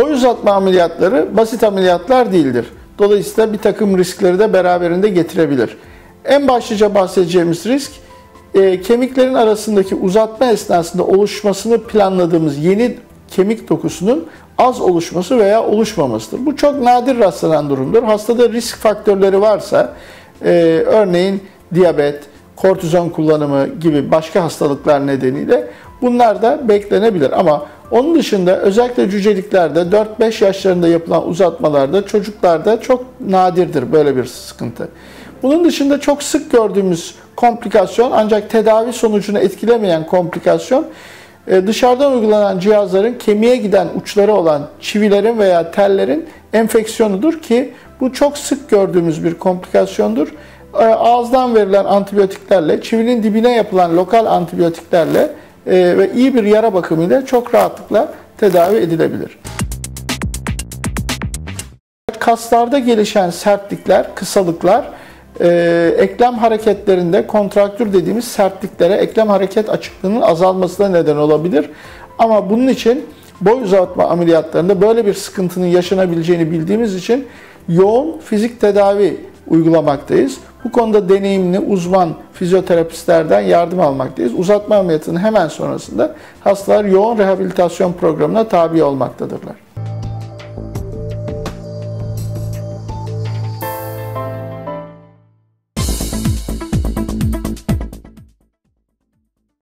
Boy uzatma ameliyatları basit ameliyatlar değildir. Dolayısıyla bir takım riskleri de beraberinde getirebilir. En başlıca bahsedeceğimiz risk, kemiklerin arasındaki uzatma esnasında oluşmasını planladığımız yeni kemik dokusunun az oluşması veya oluşmamasıdır. Bu çok nadir rastlanan durumdur. Hastada risk faktörleri varsa, örneğin diyabet, kortizon kullanımı gibi başka hastalıklar nedeniyle bunlar da beklenebilir. Ama onun dışında özellikle cüceliklerde 4-5 yaşlarında yapılan uzatmalarda çocuklarda çok nadirdir böyle bir sıkıntı. Bunun dışında çok sık gördüğümüz komplikasyon, ancak tedavi sonucunu etkilemeyen komplikasyon, dışarıdan uygulanan cihazların kemiğe giden uçları olan çivilerin veya tellerin enfeksiyonudur ki bu çok sık gördüğümüz bir komplikasyondur. Ağızdan verilen antibiyotiklerle, çivinin dibine yapılan lokal antibiyotiklerle ve iyi bir yara bakımıyla çok rahatlıkla tedavi edilebilir. Kaslarda gelişen sertlikler, kısalıklar, eklem hareketlerinde kontraktür dediğimiz sertliklere, eklem hareket açıklığının azalmasına neden olabilir. Ama bunun için boy uzatma ameliyatlarında böyle bir sıkıntının yaşanabileceğini bildiğimiz için yoğun fizik tedavi uygulamaktayız. Bu konuda deneyimli uzman fizyoterapistlerden yardım almaktayız. Uzatma ameliyatının hemen sonrasında hastalar yoğun rehabilitasyon programına tabi olmaktadırlar.